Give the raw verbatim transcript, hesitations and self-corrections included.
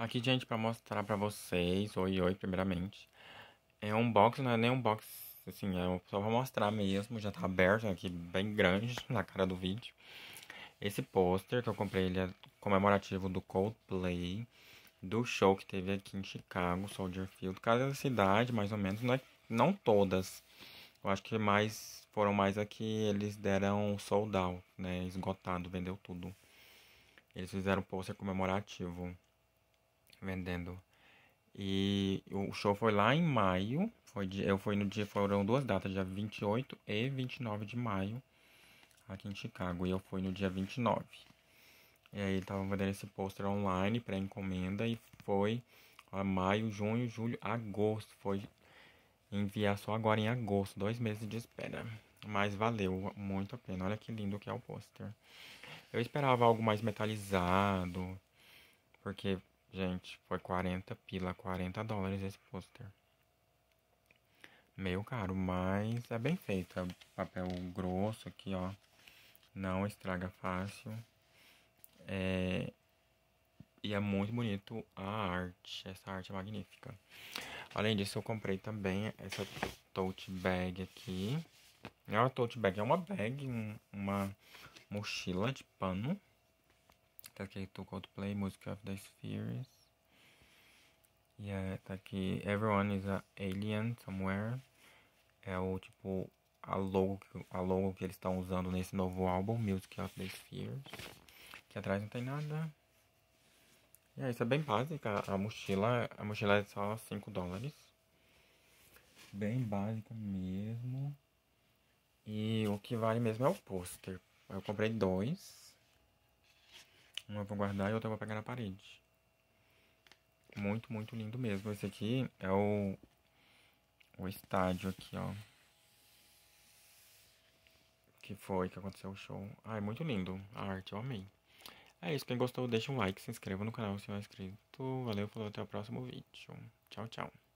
Aqui, gente, pra mostrar pra vocês, oi, oi, primeiramente. É um box, não é nem um box, assim, é só pra mostrar mesmo, já tá aberto aqui, bem grande, na cara do vídeo. Esse pôster que eu comprei, ele é comemorativo do Coldplay, do show que teve aqui em Chicago, Soldier Field. Cada cidade, mais ou menos, não, é, não todas. Eu acho que mais, foram mais aqui, eles deram sold out, né, esgotado, vendeu tudo. Eles fizeram pôster comemorativo, vendendo. E o show foi lá em maio. Foi de, eu fui no dia, foram duas datas, dia vinte e oito e vinte e nove de maio, aqui em Chicago. E eu fui no dia vinte e nove. E aí estavam vendendo esse pôster online para encomenda e foi ó, maio, junho, julho, agosto. Foi enviar só agora em agosto, dois meses de espera. Mas valeu muito a pena. Olha que lindo que é o pôster. Eu esperava algo mais metalizado, porque, gente, foi quarenta pila, quarenta dólares esse pôster. Meio caro, mas é bem feito. É papel grosso aqui, ó. Não estraga fácil. É... E é muito bonito a arte. Essa arte é magnífica. Além disso, eu comprei também essa tote bag aqui. É uma tote bag, é uma bag, um- uma mochila de pano. Tá aqui do Coldplay, Music of the Spheres. E é, tá aqui Everyone is a Alien Somewhere. É o tipo a logo, que- a logo que eles estão usando nesse novo álbum, Music of the Spheres. Aqui atrás não tem nada. E é isso, é bem básica. A mochila, a mochila é só cinco dólares. Bem básica mesmo. E o que vale mesmo é o pôster. Eu comprei dois. Um eu vou guardar e outro eu vou pegar na parede. Muito, muito lindo mesmo. Esse aqui é o, o estádio aqui, ó. Que foi que aconteceu o show. Ah, é muito lindo. A arte, eu amei. É isso, quem gostou deixa um like, se inscreva no canal se não é inscrito. Valeu, falou, até o próximo vídeo. Tchau, tchau.